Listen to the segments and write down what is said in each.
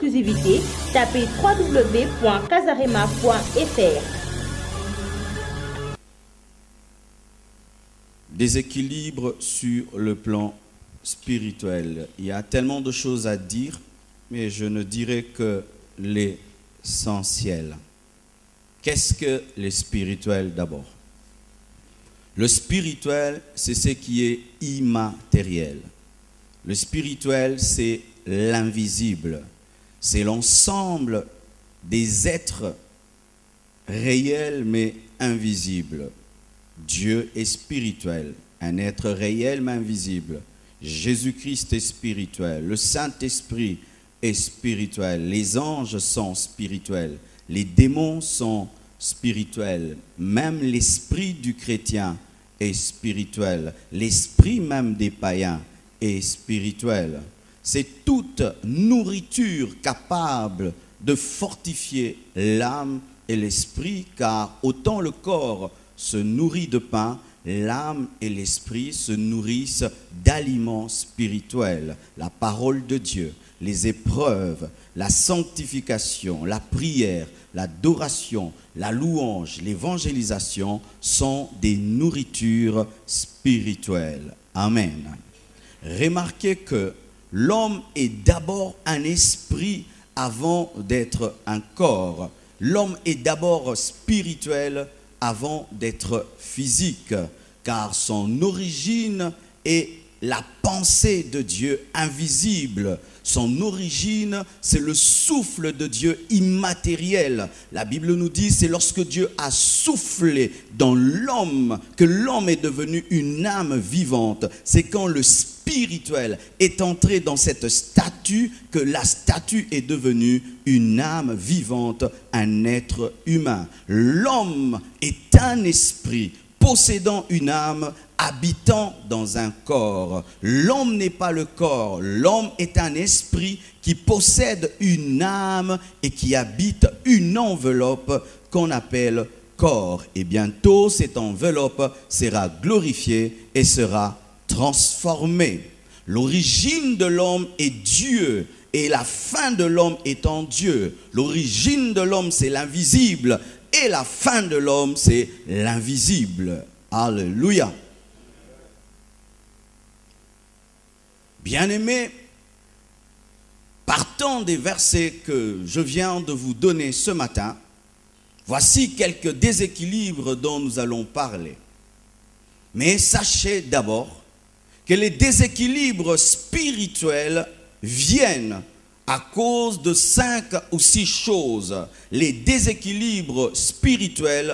exclusivité, tapez www.casarema.fr. Déséquilibre sur le plan spirituel. Il y a tellement de choses à dire, mais je ne dirai que l'essentiel. Qu'est-ce que le spirituel d'abord? Le spirituel, c'est ce qui est immatériel. Le spirituel, c'est l'invisible. C'est l'ensemble des êtres réels mais invisibles. Dieu est spirituel, un être réel mais invisible. Jésus-Christ est spirituel, le Saint-Esprit est spirituel, les anges sont spirituels, les démons sont spirituels, même l'esprit du chrétien est spirituel, l'esprit même des païens est spirituel. C'est toute nourriture capable de fortifier l'âme et l'esprit, car autant le corps se nourrit de pain, l'âme et l'esprit se nourrissent d'aliments spirituels. La parole de Dieu, les épreuves, la sanctification, la prière, l'adoration, la louange, l'évangélisation sont des nourritures spirituelles. Amen. Remarquez que l'homme est d'abord un esprit avant d'être un corps. L'homme est d'abord spirituel avant d'être physique, car son origine est la pensée de Dieu invisible. Son origine, c'est le souffle de Dieu immatériel. La Bible nous dit, c'est lorsque Dieu a soufflé dans l'homme que l'homme est devenu une âme vivante. C'est quand le spirituel est entré dans cette statue que la statue est devenue une âme vivante, un être humain. L'homme est un esprit possédant une âme, habitant dans un corps. L'homme n'est pas le corps, l'homme est un esprit qui possède une âme et qui habite une enveloppe qu'on appelle corps. Et bientôt, cette enveloppe sera glorifiée et sera transformée. L'origine de l'homme est Dieu et la fin de l'homme est en Dieu. L'origine de l'homme, c'est l'invisible et la fin de l'homme, c'est l'invisible. Alléluia. Bien-aimés, partant des versets que je viens de vous donner ce matin, voici quelques déséquilibres dont nous allons parler. Mais sachez d'abord que les déséquilibres spirituels viennent à cause de 5 ou 6 choses. Les déséquilibres spirituels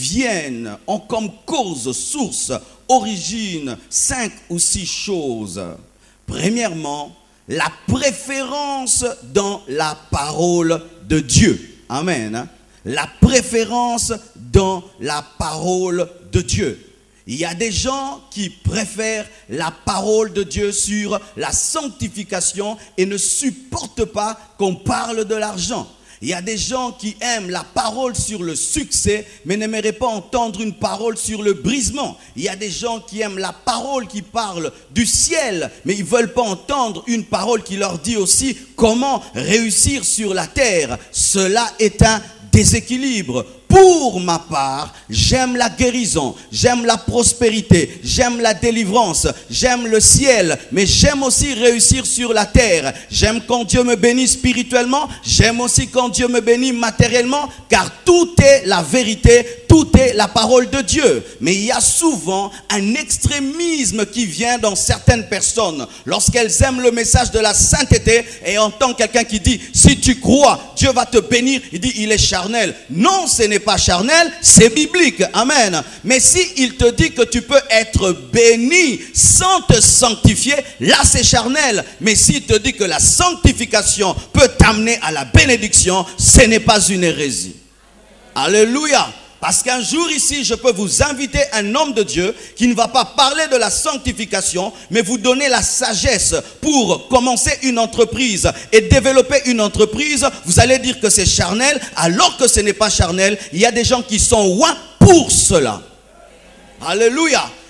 ont comme cause, source, origine 5 ou 6 choses. Premièrement, la préférence dans la parole de Dieu. Amen. La préférence dans la parole de Dieu. Il y a des gens qui préfèrent la parole de Dieu sur la sanctification et ne supportent pas qu'on parle de l'argent. Il y a des gens qui aiment la parole sur le succès, mais n'aimeraient pas entendre une parole sur le brisement. Il y a des gens qui aiment la parole qui parle du ciel, mais ils ne veulent pas entendre une parole qui leur dit aussi comment réussir sur la terre. Cela est un déséquilibre. Pour ma part, j'aime la guérison, j'aime la prospérité, j'aime la délivrance, j'aime le ciel, mais j'aime aussi réussir sur la terre. J'aime quand Dieu me bénit spirituellement, j'aime aussi quand Dieu me bénit matériellement, car tout est la vérité, tout est la parole de Dieu. Mais il y a souvent un extrémisme qui vient dans certaines personnes lorsqu'elles aiment le message de la sainteté et entendent quelqu'un qui dit, si tu crois, Dieu va te bénir. Il dit, il est charnel. Non, ce n'est pas charnel, c'est biblique. Amen. Mais si il te dit que tu peux être béni sans te sanctifier, là c'est charnel. Mais s'il te dit que la sanctification peut t'amener à la bénédiction, ce n'est pas une hérésie. Alléluia. Parce qu'un jour ici, je peux vous inviter un homme de Dieu qui ne va pas parler de la sanctification, mais vous donner la sagesse pour commencer une entreprise et développer une entreprise. Vous allez dire que c'est charnel, alors que ce n'est pas charnel. Il y a des gens qui sont loin pour cela. Alléluia.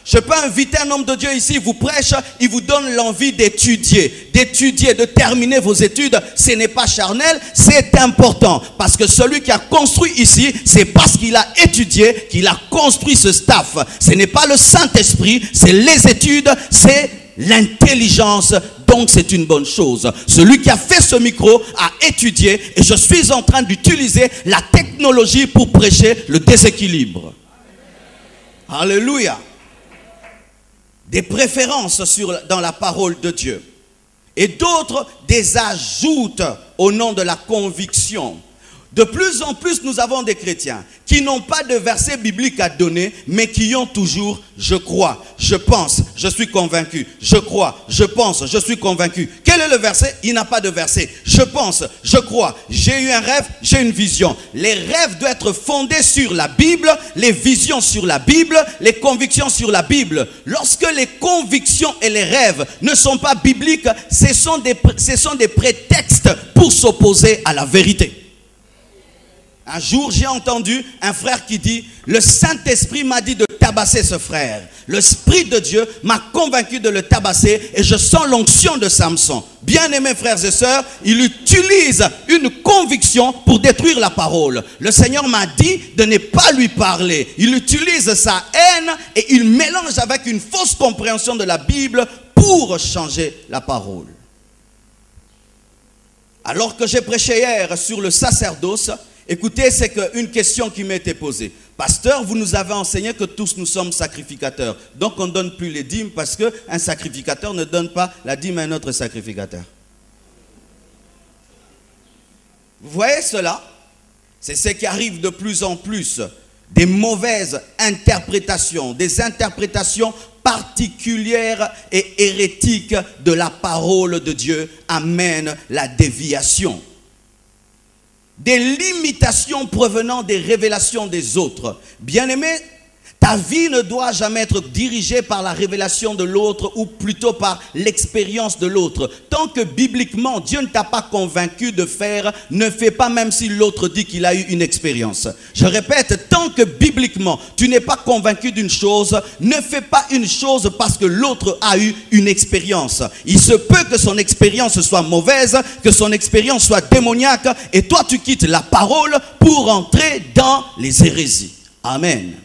Je peux inviter un homme de Dieu ici, il vous prêche, il vous donne l'envie d'étudier, de terminer vos études. Ce n'est pas charnel, c'est important. Parce que celui qui a construit ici, c'est parce qu'il a étudié qu'il a construit ce staff. Ce n'est pas le Saint-Esprit, c'est les études, c'est l'intelligence. Donc c'est une bonne chose. Celui qui a fait ce micro a étudié et je suis en train d'utiliser la technologie pour prêcher le déséquilibre. Alléluia. Des préférences dans la parole de Dieu. Et d'autres des ajoutent au nom de la conviction. De plus en plus, nous avons des chrétiens qui n'ont pas de verset biblique à donner, mais qui ont toujours « je crois, je pense, je suis convaincu, je crois, je pense, je suis convaincu ». Quel est le verset? Il n'a pas de verset. Je pense, je crois, j'ai eu un rêve, j'ai une vision. Les rêves doivent être fondés sur la Bible, les visions sur la Bible, les convictions sur la Bible. Lorsque les convictions et les rêves ne sont pas bibliques, ce sont des prétextes pour s'opposer à la vérité. Un jour, j'ai entendu un frère qui dit « Le Saint-Esprit m'a dit de tabasser ce frère. L'Esprit de Dieu m'a convaincu de le tabasser et je sens l'onction de Samson. » Bien-aimés frères et sœurs, il utilise une conviction pour détruire la parole. Le Seigneur m'a dit de ne pas lui parler. Il utilise sa haine et il mélange avec une fausse compréhension de la Bible pour changer la parole. Alors que j'ai prêché hier sur le sacerdoce, écoutez, c'est une question qui m'a été posée. Pasteur, vous nous avez enseigné que tous nous sommes sacrificateurs. Donc on ne donne plus les dîmes parce qu'un sacrificateur ne donne pas la dîme à un autre sacrificateur. Vous voyez cela? C'est ce qui arrive de plus en plus. Des mauvaises interprétations, des interprétations particulières et hérétiques de la parole de Dieu amènent la déviation. Des limitations provenant des révélations des autres. Bien-aimé, ta vie ne doit jamais être dirigée par la révélation de l'autre ou plutôt par l'expérience de l'autre. Tant que bibliquement Dieu ne t'a pas convaincu de faire, ne fais pas même si l'autre dit qu'il a eu une expérience. Je répète, tant que bibliquement tu n'es pas convaincu d'une chose, ne fais pas une chose parce que l'autre a eu une expérience. Il se peut que son expérience soit mauvaise, que son expérience soit démoniaque et toi tu quittes la parole pour entrer dans les hérésies. Amen.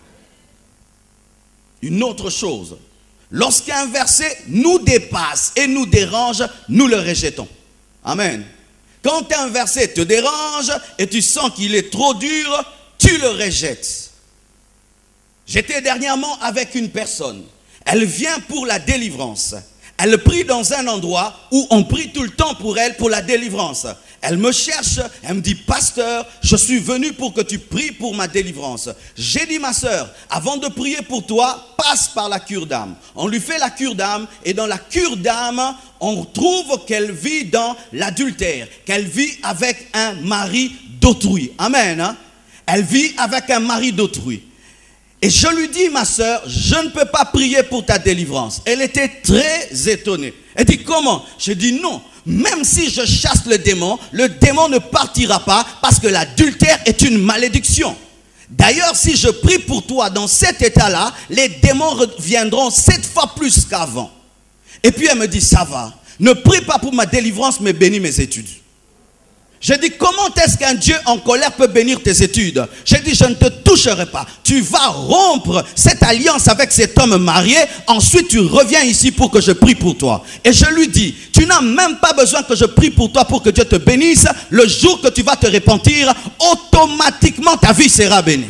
Une autre chose, lorsqu'un verset nous dépasse et nous dérange, nous le rejetons. Amen. Quand un verset te dérange et tu sens qu'il est trop dur, tu le rejettes. J'étais dernièrement avec une personne. Elle vient pour la délivrance. Elle prie dans un endroit où on prie tout le temps pour elle, pour la délivrance. Elle me cherche, elle me dit, pasteur, je suis venu pour que tu pries pour ma délivrance. J'ai dit, ma soeur, avant de prier pour toi, passe par la cure d'âme. On lui fait la cure d'âme et dans la cure d'âme, on trouve qu'elle vit dans l'adultère, qu'elle vit avec un mari d'autrui. Amen. Hein? Elle vit avec un mari d'autrui. Et je lui dis, ma soeur, je ne peux pas prier pour ta délivrance. Elle était très étonnée. Elle dit, comment? Je dis, non. Même si je chasse le démon ne partira pas parce que l'adultère est une malédiction. D'ailleurs, si je prie pour toi dans cet état-là, les démons reviendront 7 fois plus qu'avant. Et puis elle me dit, ça va. Ne prie pas pour ma délivrance, mais bénis mes études. Je dis, comment est-ce qu'un Dieu en colère peut bénir tes études? Je dis, je ne te toucherai pas. Tu vas rompre cette alliance avec cet homme marié. Ensuite, tu reviens ici pour que je prie pour toi. Et je lui dis, tu n'as même pas besoin que je prie pour toi pour que Dieu te bénisse. Le jour que tu vas te repentir, automatiquement ta vie sera bénie.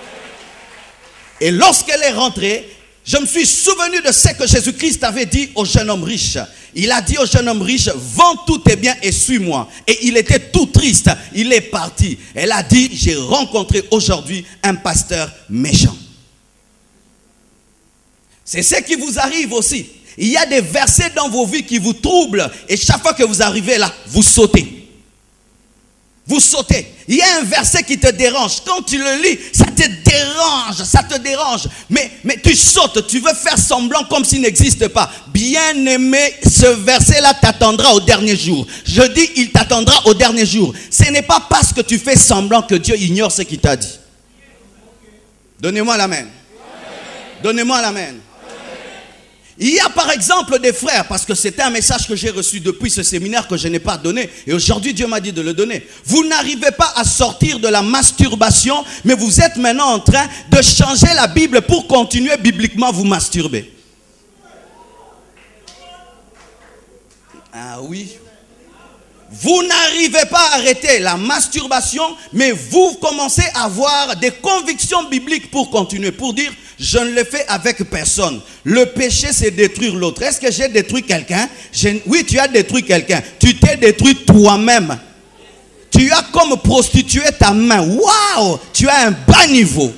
Et lorsqu'elle est rentrée, je me suis souvenu de ce que Jésus-Christ avait dit au jeune homme riche. Il a dit au jeune homme riche, vends tous tes biens et suis-moi. Et il était tout triste, il est parti. Elle a dit, j'ai rencontré aujourd'hui un pasteur méchant. C'est ce qui vous arrive aussi. Il y a des versets dans vos vies qui vous troublent. Et chaque fois que vous arrivez là, vous sautez. Vous sautez. Il y a un verset qui te dérange. Quand tu le lis, ça te dérange. Ça te dérange. Mais tu sautes. Tu veux faire semblant comme s'il n'existe pas. Bien-aimé, ce verset-là t'attendra au dernier jour. Je dis, il t'attendra au dernier jour. Ce n'est pas parce que tu fais semblant que Dieu ignore ce qu'il t'a dit. Donnez-moi l'amen. Donnez-moi l'amen. Il y a par exemple des frères, parce que c'était un message que j'ai reçu depuis ce séminaire que je n'ai pas donné, et aujourd'hui Dieu m'a dit de le donner. Vous n'arrivez pas à sortir de la masturbation, mais vous êtes maintenant en train de changer la Bible pour continuer bibliquement à vous masturber. Ah oui. Vous n'arrivez pas à arrêter la masturbation, mais vous commencez à avoir des convictions bibliques pour continuer, pour dire, je ne le fais avec personne. Le péché, c'est détruire l'autre. Est-ce que j'ai détruit quelqu'un? Oui, tu as détruit quelqu'un. Tu t'es détruit toi-même. Tu as comme prostitué ta main. Waouh! Tu as un bas niveau.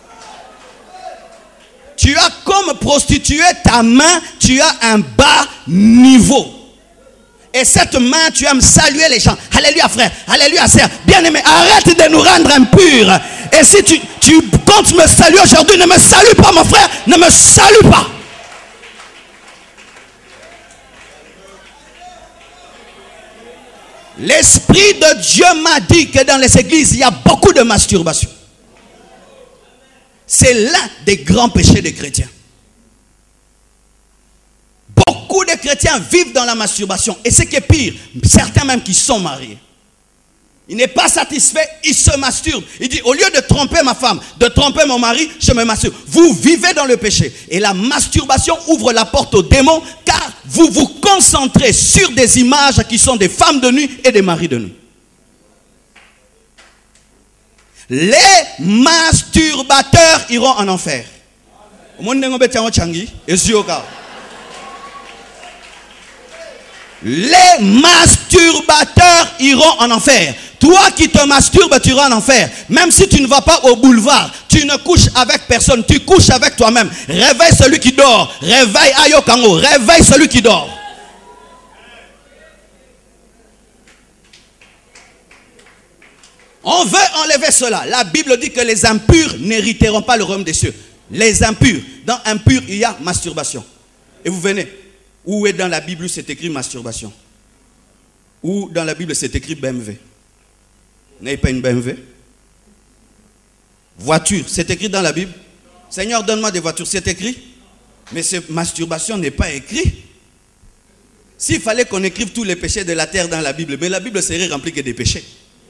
Tu as comme prostitué ta main, tu as un bas niveau. Et cette main, tu aimes saluer les gens. Alléluia frère, alléluia sœur. Bien-aimé, arrête de nous rendre impurs. Et si tu comptes me saluer aujourd'hui, ne me salue pas mon frère, ne me salue pas. L'Esprit de Dieu m'a dit que dans les églises, il y a beaucoup de masturbation. C'est l'un des grands péchés des chrétiens. Beaucoup de chrétiens vivent dans la masturbation. Et ce qui est pire, certains même qui sont mariés. Il n'est pas satisfait, il se masturbe. Il dit, au lieu de tromper ma femme, de tromper mon mari, je me masturbe. Vous vivez dans le péché. Et la masturbation ouvre la porte aux démons, car vous vous concentrez sur des images qui sont des femmes de nuit et des maris de nuit. Les masturbateurs iront en enfer. Les masturbateurs iront en enfer. Toi qui te masturbes, tu iras en enfer. Même si tu ne vas pas au boulevard, tu ne couches avec personne, tu couches avec toi-même. Réveille celui qui dort. Réveille Ayokango. Réveille celui qui dort. On veut enlever cela. La Bible dit que les impurs n'hériteront pas le royaume des cieux. Les impurs. Dans impur, il y a masturbation. Et vous venez. Où est dans la Bible c'est écrit masturbation? Ou dans la Bible c'est écrit BMW? N'ayez pas une BMW? Voiture, c'est écrit dans la Bible? Seigneur, donne-moi des voitures, c'est écrit? Mais cette masturbation n'est pas écrit. S'il fallait qu'on écrive tous les péchés de la terre dans la Bible, mais la Bible serait remplie que des péchés.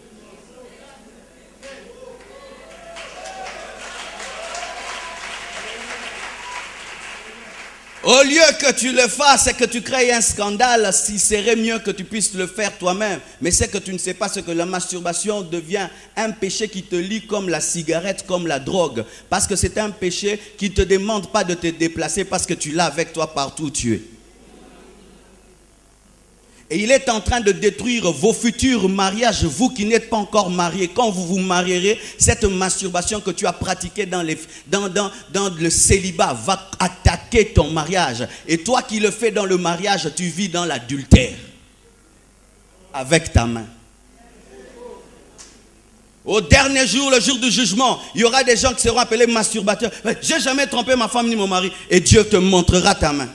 Au lieu que tu le fasses et que tu crées un scandale, il serait mieux que tu puisses le faire toi-même. Mais c'est que tu ne sais pas ce que la masturbation devient un péché qui te lie comme la cigarette, comme la drogue. Parce que c'est un péché qui ne te demande pas de te déplacer parce que tu l'as avec toi partout où tu es. Et il est en train de détruire vos futurs mariages, vous qui n'êtes pas encore mariés. Quand vous vous marierez, cette masturbation que tu as pratiquée dans le célibat va attaquer ton mariage. Et toi qui le fais dans le mariage, tu vis dans l'adultère. Avec ta main. Au dernier jour, le jour du jugement, il y aura des gens qui seront appelés masturbateurs. J'ai jamais trompé ma femme ni mon mari. Et Dieu te montrera ta main.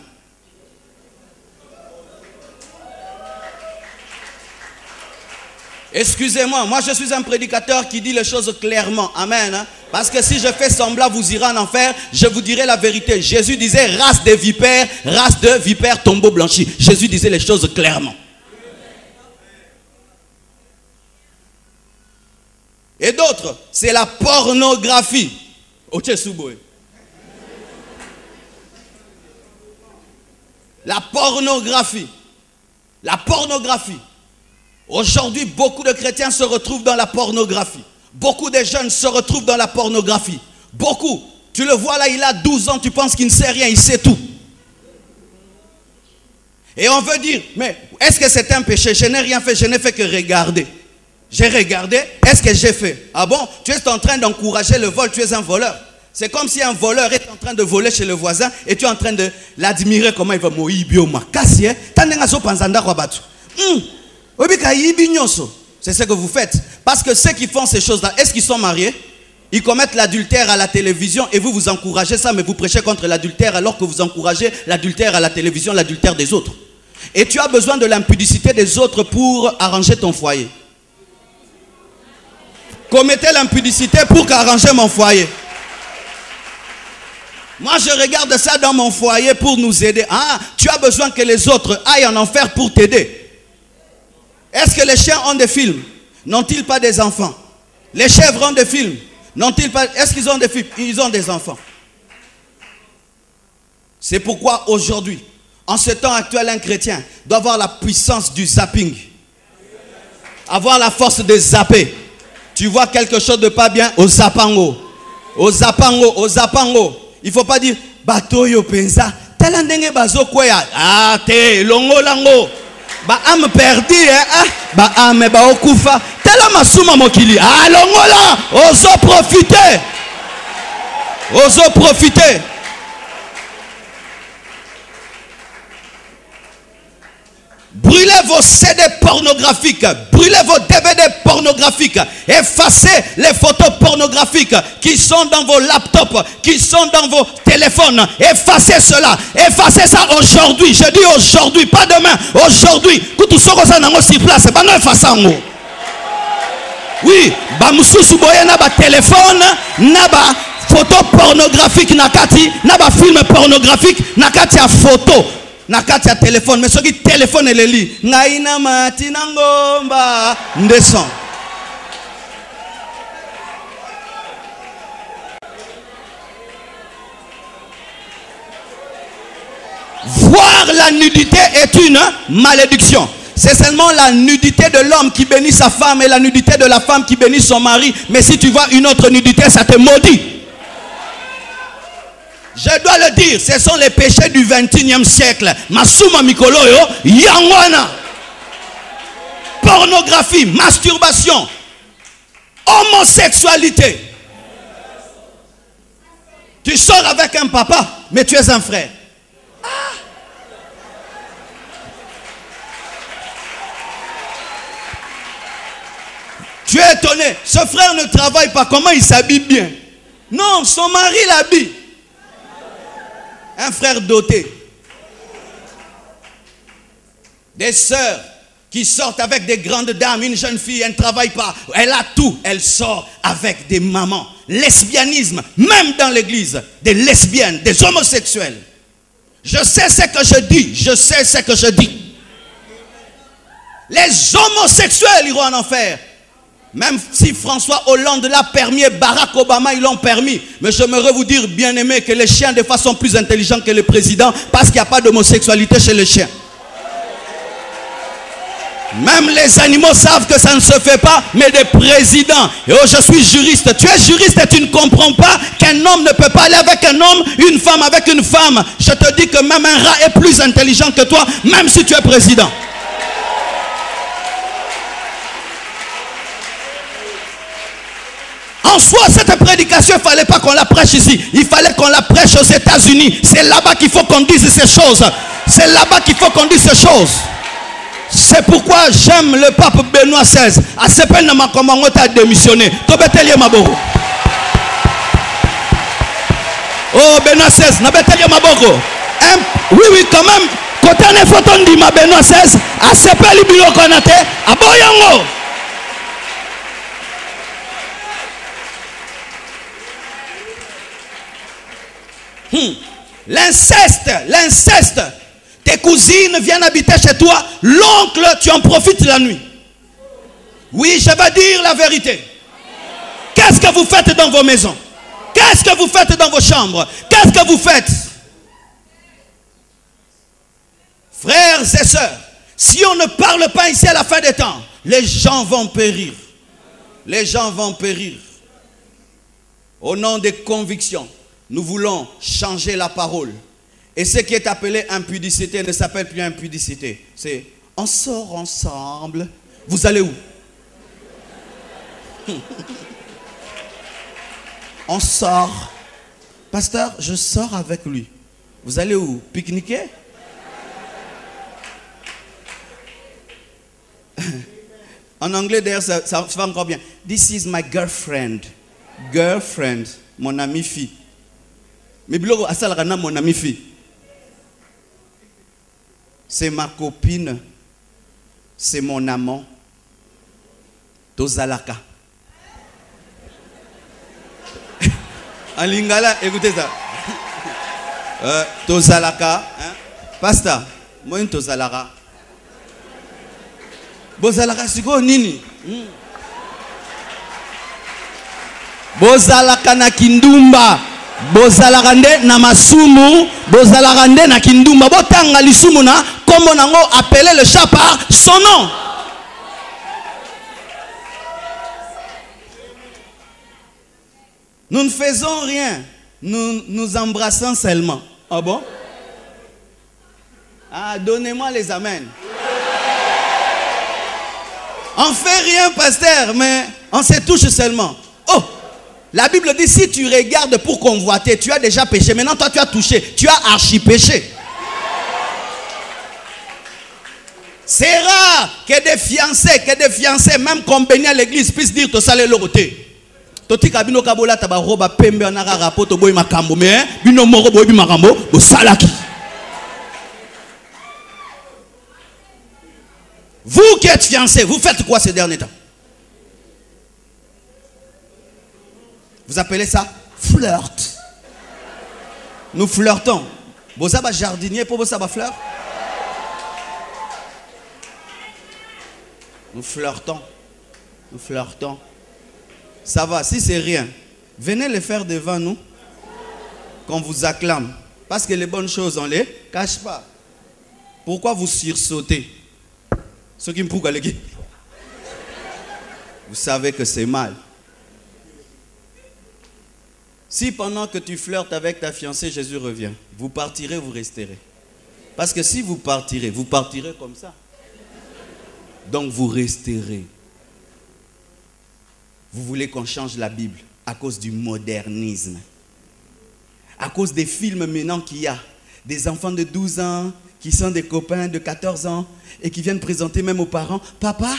Excusez-moi, moi je suis un prédicateur qui dit les choses clairement. Amen. Hein? Parce que si je fais semblant, vous irez en enfer, je vous dirai la vérité. Jésus disait race de vipères tombeau blanchi. Jésus disait les choses clairement. Et d'autres, c'est la pornographie. La pornographie. La pornographie. Aujourd'hui, beaucoup de chrétiens se retrouvent dans la pornographie. Beaucoup de jeunes se retrouvent dans la pornographie. Beaucoup. Tu le vois là, il a 12 ans, tu penses qu'il ne sait rien, il sait tout. Et on veut dire, mais est-ce que c'est un péché? Je n'ai rien fait, je n'ai fait que regarder. J'ai regardé, est-ce que j'ai fait? Ah bon? Tu es en train d'encourager le vol, tu es un voleur. C'est comme si un voleur est en train de voler chez le voisin et tu es en train de l'admirer comment il va mourir. C'est ce que vous faites. Parce que ceux qui font ces choses-là, est-ce qu'ils sont mariés? Ils commettent l'adultère à la télévision et vous encouragez ça, mais vous prêchez contre l'adultère alors que vous encouragez l'adultère à la télévision, l'adultère des autres. Et tu as besoin de l'impudicité des autres pour arranger ton foyer. Commettez l'impudicité pour arranger mon foyer. Moi, je regarde ça dans mon foyer pour nous aider. Ah, tu as besoin que les autres aillent en enfer pour t'aider. Est-ce que les chiens ont des films? N'ont-ils pas des enfants? Les chèvres ont des films? N'ont-ils pas? Est-ce qu'ils ont des films? Ils ont des enfants. C'est pourquoi aujourd'hui, en ce temps actuel, un chrétien doit avoir la puissance du zapping. Avoir la force de zapper. Tu vois quelque chose de pas bien, au zapango. Au zapango, au zapango. Il ne faut pas dire, bato yo pensa, talandenge bazo kwea. Ah, te, longo lango. Ba ame perdi, ba ame ba okufa. Tela masuma mokili. Ah, longo la. Ozo profiter. Ozo profiter. Brûlez vos CD pornographiques, brûlez vos DVD pornographiques, effacez les photos pornographiques qui sont dans vos laptops, qui sont dans vos téléphones. Effacez cela, effacez ça aujourd'hui. Je dis aujourd'hui, pas demain, aujourd'hui. Oui, bamususu boye na ba téléphone, na ba photo pornographique nakati, na ba film pornographique nakati ya photo. Nakati ya téléphone, mais ce qui téléphone et le lit. Ngaina matina ngomba ndescend. Voir la nudité est une malédiction. C'est seulement la nudité de l'homme qui bénit sa femme et la nudité de la femme qui bénit son mari. Mais si tu vois une autre nudité, ça te maudit. Je dois le dire, ce sont les péchés du 21e siècle. Masuma Mikoloyo, Yangwana. Pornographie, masturbation, homosexualité. Tu sors avec un papa, mais tu es un frère. Ah. Tu es étonné, ce frère ne travaille pas, comment il s'habille bien? Non, son mari l'habille. Un frère doté. Des sœurs qui sortent avec des grandes dames. Une jeune fille, elle ne travaille pas. Elle a tout. Elle sort avec des mamans. Lesbianisme, même dans l'église. Des lesbiennes, des homosexuels. Je sais ce que je dis. Je sais ce que je dis. Les homosexuels iront en enfer. Même si François Hollande l'a permis, Barack Obama, ils l'ont permis. Mais j'aimerais vous dire, bien aimé, que les chiens, des fois, sont plus intelligents que les présidents parce qu'il n'y a pas d'homosexualité chez les chiens. Même les animaux savent que ça ne se fait pas, mais des présidents. Et oh, je suis juriste. Tu es juriste et tu ne comprends pas qu'un homme ne peut pas aller avec un homme, une femme avec une femme. Je te dis que même un rat est plus intelligent que toi, même si tu es président. En soi, cette prédication, il ne fallait pas qu'on la prêche ici. Il fallait qu'on la prêche aux États-Unis. C'est là-bas qu'il faut qu'on dise ces choses. C'est là-bas qu'il faut qu'on dise ces choses. C'est pourquoi j'aime le pape Benoît XVI. À ce peine, je a démissionné. Oh, Benoît XVI, oui, oui, quand même. Quand on est photo de Benoît XVI, à ce peine, il y a Boyango. L'inceste, l'inceste. Tes cousines viennent habiter chez toi. L'oncle, tu en profites la nuit. Oui, je vais dire la vérité. Qu'est-ce que vous faites dans vos maisons? Qu'est-ce que vous faites dans vos chambres? Qu'est-ce que vous faites? Frères et sœurs, si on ne parle pas ici à la fin des temps, les gens vont périr. Les gens vont périr. Au nom des convictions, nous voulons changer la parole. Et ce qui est appelé impudicité ne s'appelle plus impudicité. C'est on sort ensemble. Vous allez où? On sort. Pasteur, je sors avec lui. Vous allez où? Pique-niquer? En anglais, d'ailleurs, ça va encore bien. This is my girlfriend. Girlfriend, mon ami fille. Mais biloko asalaka na mon ami fille. C'est ma copine. C'est mon amant. Tozalaka. En lingala, écoutez ça. Tozalaka, hein? Pasteur, moi une tozalaka. Bozalaka siko nini? Bozalaka na kindumba. Bozalaka nde na masumu. Bozalaka nde na kindumba. Botanga lisumu na kombo nango appeler le chat par son nom. Nous ne faisons rien. Nous nous embrassons seulement. Ah bon? Ah, donnez-moi les amens. On fait rien, pasteur, mais on se touche seulement. Oh! La Bible dit, si tu regardes pour convoiter, tu as déjà péché. Maintenant, toi, tu as touché. Tu as archi-péché. C'est rare que des fiancés, même qu'on bénit à l'église, puissent dire, tu salé le côté. Toti kabino kabola tabaroba pembe onaka rapoto boy makambo mais bino moro boy makambo o salaki. Vous qui êtes fiancés, vous faites quoi ces derniers temps? Vous appelez ça flirt. Nous flirtons. Vous avez un jardinier pour vous savoir fleur? Nous flirtons. Nous flirtons. Ça va, si c'est rien, venez le faire devant nous, qu'on vous acclame. Parce que les bonnes choses, on ne les cache pas. Pourquoi vous sursautez? Ceux qui me prouvent, vous savez que c'est mal. Si pendant que tu flirtes avec ta fiancée, Jésus revient, vous partirez, vous resterez. Parce que si vous partirez comme ça. Donc vous resterez. Vous voulez qu'on change la Bible à cause du modernisme. À cause des films maintenant qu'il y a. Des enfants de 12 ans qui sont des copains de 14 ans et qui viennent présenter même aux parents. Papa,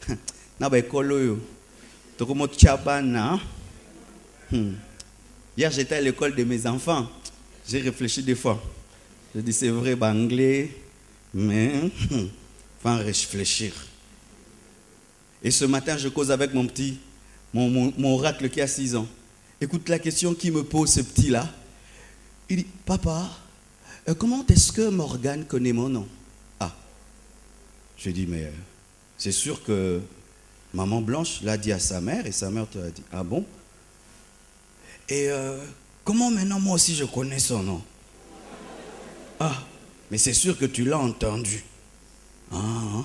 hier j'étais à l'école de mes enfants. J'ai réfléchi des fois. Je dis c'est vrai, anglais, mais faut en réfléchir. Et ce matin, je cause avec mon petit, mon oracle qui a 6 ans. Écoute la question qu'il me pose, ce petit-là. Il dit, papa, comment est-ce que Morgane connaît mon nom? Ah. Je dis, mais c'est sûr que maman Blanche l'a dit à sa mère et sa mère te l'a dit. Ah bon? Et comment maintenant moi aussi je connais son nom? Ah, mais c'est sûr que tu l'as entendu. Ah, hein?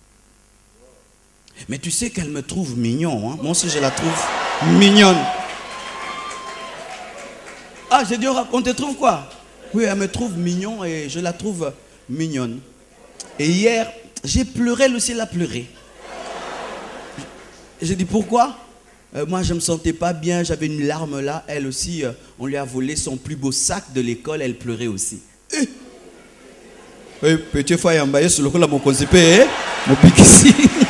Mais tu sais qu'elle me trouve mignon, hein? Moi aussi je la trouve mignonne. Ah, j'ai dit, on te trouve quoi? Oui, elle me trouve mignon et je la trouve mignonne. Et hier, j'ai pleuré, elle aussi elle a pleuré. J'ai dit, pourquoi? Moi, je ne me sentais pas bien, j'avais une larme là. Elle aussi, on lui a volé son plus beau sac de l'école, elle pleurait aussi. Petit fois, il y a un bailleur sur le coup, là, mon concepé, mon pic ici.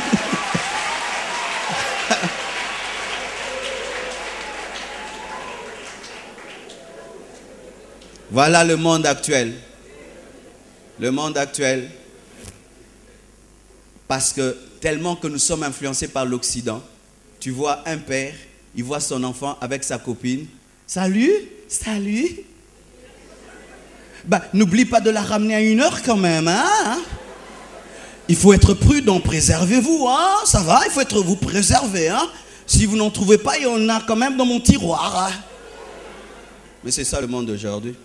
Voilà le monde actuel. Le monde actuel. Parce que tellement que nous sommes influencés par l'Occident, tu vois un père, il voit son enfant avec sa copine. Salut, salut. Bah, n'oublie pas de la ramener à 1h quand même, hein? Il faut être prudent, préservez-vous, hein? Ça va, il faut être vous préserver, hein? Si vous n'en trouvez pas, il y en a quand même dans mon tiroir. Hein? Mais c'est ça le monde d'aujourd'hui.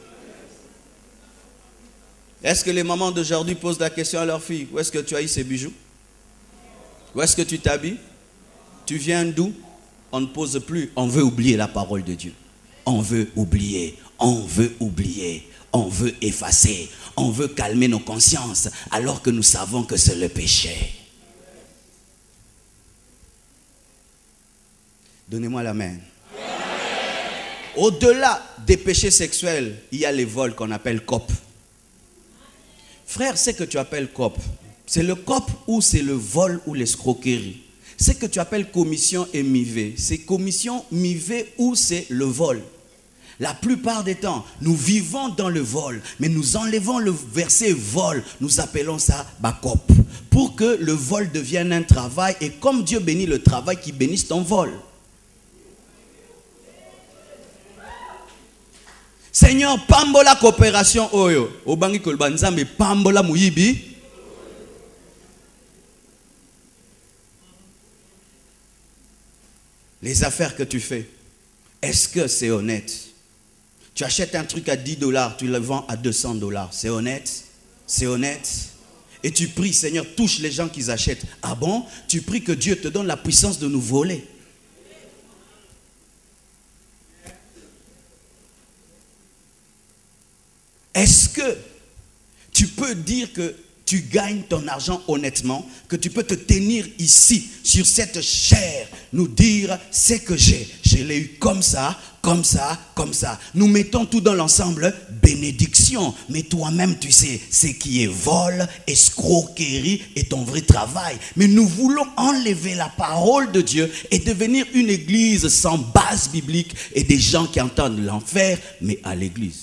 Est-ce que les mamans d'aujourd'hui posent la question à leurs filles? Où est-ce que tu as eu ces bijoux? Où est-ce que tu t'habilles? Tu viens d'où? On ne pose plus. On veut oublier la parole de Dieu. On veut oublier. On veut oublier. On veut effacer. On veut calmer nos consciences alors que nous savons que c'est le péché. Donnez-moi la main. Au-delà des péchés sexuels, il y a les vols qu'on appelle COP. Frère, c'est que tu appelles COP. C'est le COP ou c'est le vol ou l'escroquerie? C'est que tu appelles commission et MIV. C'est commission, MIV ou c'est le vol. La plupart des temps, nous vivons dans le vol, mais nous enlevons le verset vol. Nous appelons ça COP. Pour que le vol devienne un travail et comme Dieu bénit le travail, qu'il bénisse ton vol. Seigneur, pambola coopération oyo. Obangi kolba nzambe pambola muyibi. Les affaires que tu fais, est-ce que c'est honnête? Tu achètes un truc à 10 $, tu le vends à 200 $. C'est honnête? C'est honnête? Et tu pries, Seigneur, touche les gens qui achètent. Ah bon? Tu pries que Dieu te donne la puissance de nous voler. Est-ce que tu peux dire que tu gagnes ton argent honnêtement, que tu peux te tenir ici, sur cette chair, nous dire ce que j'ai. Je l'ai eu comme ça, comme ça, comme ça. Nous mettons tout dans l'ensemble, bénédiction. Mais toi-même, tu sais, ce qui est vol, escroquerie et ton vrai travail. Mais nous voulons enlever la parole de Dieu et devenir une église sans base biblique et des gens qui entendent l'enfer, mais à l'église.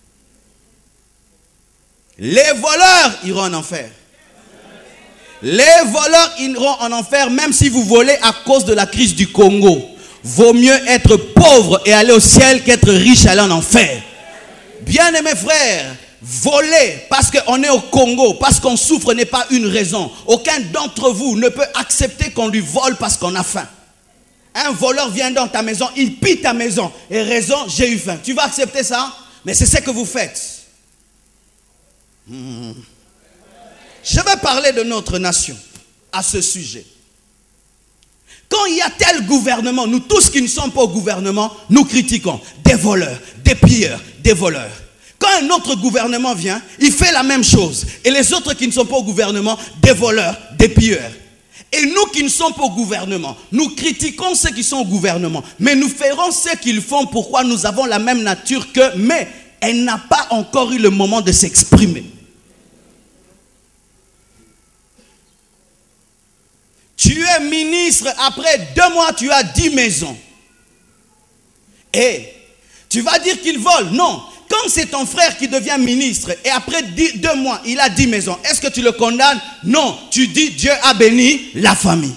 Les voleurs iront en enfer. Les voleurs iront en enfer même si vous volez à cause de la crise du Congo. Vaut mieux être pauvre et aller au ciel qu'être riche et aller en enfer. Bien-aimés frères, voler parce qu'on est au Congo, parce qu'on souffre n'est pas une raison. Aucun d'entre vous ne peut accepter qu'on lui vole parce qu'on a faim. Un voleur vient dans ta maison, il pille ta maison. Et raison, j'ai eu faim. Tu vas accepter ça? Mais c'est ce que vous faites. Je vais parler de notre nation à ce sujet. Quand il y a tel gouvernement, nous tous qui ne sommes pas au gouvernement, nous critiquons des voleurs, des pilleurs, des voleurs. Quand un autre gouvernement vient, il fait la même chose. Et les autres qui ne sont pas au gouvernement, des voleurs, des pilleurs. Et nous qui ne sommes pas au gouvernement, nous critiquons ceux qui sont au gouvernement. Mais nous ferons ce qu'ils font. Pourquoi? Nous avons la même nature qu'eux, mais elle n'a pas encore eu le moment de s'exprimer. Tu es ministre, après 2 mois, tu as 10 maisons. Et tu vas dire qu'il vole? Non. Quand c'est ton frère qui devient ministre, et après 2 mois, il a 10 maisons, est-ce que tu le condamnes? Non. Tu dis, Dieu a béni la famille.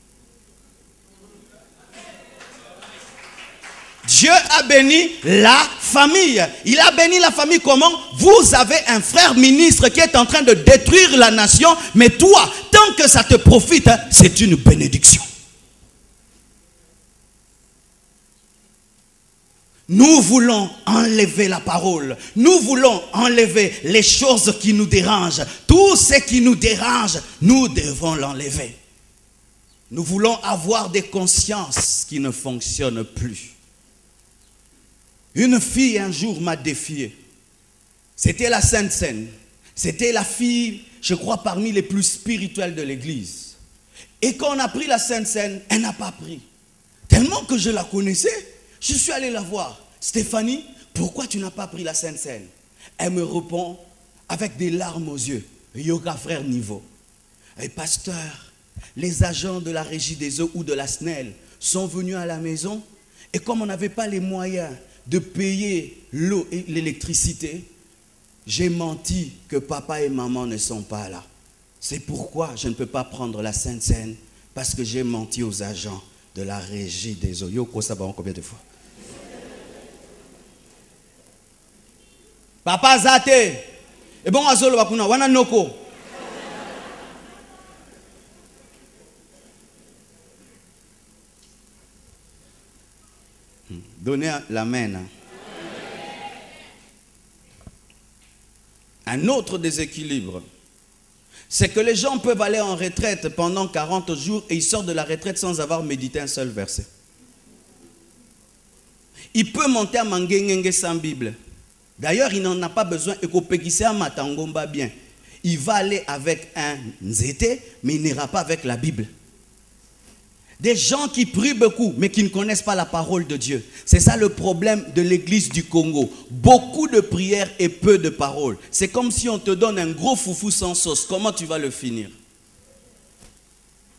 Dieu a béni la famille. Il a béni la famille comment? Vous avez un frère ministre qui est en train de détruire la nation, mais toi, tant que ça te profite, c'est une bénédiction. Nous voulons enlever la parole. Nous voulons enlever les choses qui nous dérangent. Tout ce qui nous dérange, nous devons l'enlever. Nous voulons avoir des consciences qui ne fonctionnent plus. Une fille un jour m'a défié. C'était la Sainte Seine. C'était la fille, je crois, parmi les plus spirituelles de l'église. Et quand on a pris la Sainte Seine, elle n'a pas pris. Tellement que je la connaissais, je suis allé la voir. Stéphanie, pourquoi tu n'as pas pris la Sainte Seine? Elle me répond avec des larmes aux yeux. Yoga frère Niveau. Et pasteur, les agents de la Régie des eaux ou de la SNEL sont venus à la maison. Et comme on n'avait pas les moyens de payer l'eau et l'électricité, j'ai menti que papa et maman ne sont pas là. C'est pourquoi je ne peux pas prendre la Sainte Seine, parce que j'ai menti aux agents de la Régie des eaux. Yoko, ça va combien de fois? Papa Zate, et bon azolo bakuna wana noko. Donnez la main. Un autre déséquilibre, c'est que les gens peuvent aller en retraite pendant 40 jours et ils sortent de la retraite sans avoir médité un seul verset. Il peut monter à Mangengenge sans Bible. D'ailleurs, il n'en a pas besoin. Bien. Il va aller avec un nzete, mais il n'ira pas avec la Bible. Des gens qui prient beaucoup, mais qui ne connaissent pas la parole de Dieu. C'est ça le problème de l'église du Congo. Beaucoup de prières et peu de paroles. C'est comme si on te donne un gros foufou sans sauce. Comment tu vas le finir?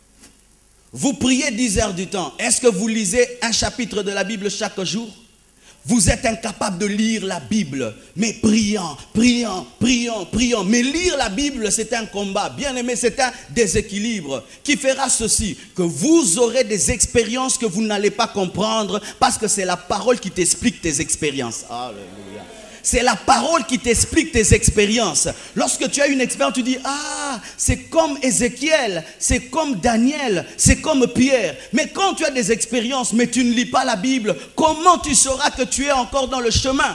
Vous priez 10 heures du temps. Est-ce que vous lisez un chapitre de la Bible chaque jour? vous êtes incapable de lire la Bible, mais priant. Mais lire la Bible, c'est un combat. Bien aimé, c'est un déséquilibre qui fera ceci, que vous aurez des expériences que vous n'allez pas comprendre parce que c'est la parole qui t'explique tes expériences. Alléluia. C'est la parole qui t'explique tes expériences. Lorsque tu as une expérience, tu dis, ah, c'est comme Ézéchiel, c'est comme Daniel, c'est comme Pierre. Mais quand tu as des expériences, mais tu ne lis pas la Bible, comment tu sauras que tu es encore dans le chemin?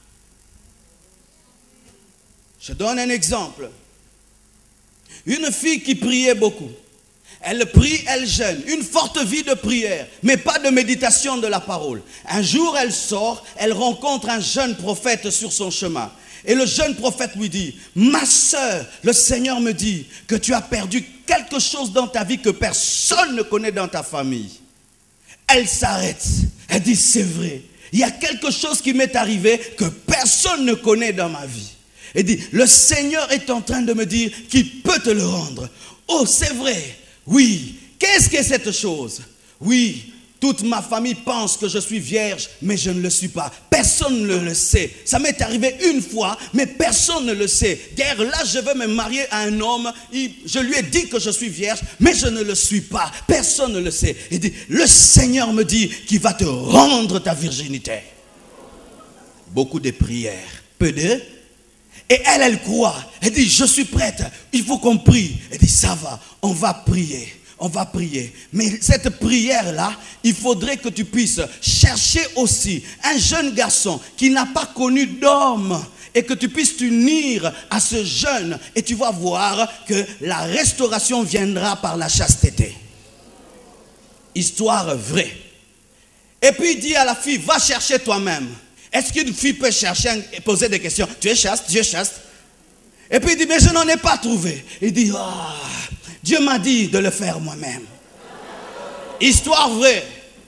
Je donne un exemple. Une fille qui priait beaucoup. Elle prie, elle jeûne, une forte vie de prière, mais pas de méditation de la parole. Un jour, elle sort, elle rencontre un jeune prophète sur son chemin. Et le jeune prophète lui dit, ma sœur, le Seigneur me dit que tu as perdu quelque chose dans ta vie que personne ne connaît dans ta famille. Elle s'arrête, elle dit, c'est vrai, il y a quelque chose qui m'est arrivé que personne ne connaît dans ma vie. Elle dit, le Seigneur est en train de me dire qu'il peut te le rendre. Oh, c'est vrai. Oui, qu'est-ce que cette chose? Oui, toute ma famille pense que je suis vierge, mais je ne le suis pas. Personne ne le sait. Ça m'est arrivé une fois, mais personne ne le sait. D'ailleurs, là, je veux me marier à un homme. Je lui ai dit que je suis vierge, mais je ne le suis pas. Personne ne le sait. Il dit, le Seigneur me dit qu'il va te rendre ta virginité. Beaucoup de prières, peu de... Et elle croit. Elle dit, je suis prête. Il faut qu'on prie. Elle dit, ça va, on va prier. On va prier. Mais cette prière-là, il faudrait que tu puisses chercher aussi un jeune garçon qui n'a pas connu d'homme. Et que tu puisses t'unir à ce jeune. Et tu vas voir que la restauration viendra par la chasteté. Histoire vraie. Et puis il dit à la fille, va chercher toi-même. Est-ce qu'une fille peut chercher et poser des questions? Tu es chaste? Dieu chaste? Et puis il dit, mais je n'en ai pas trouvé. Il dit, oh, Dieu m'a dit de le faire moi-même. Histoire vraie.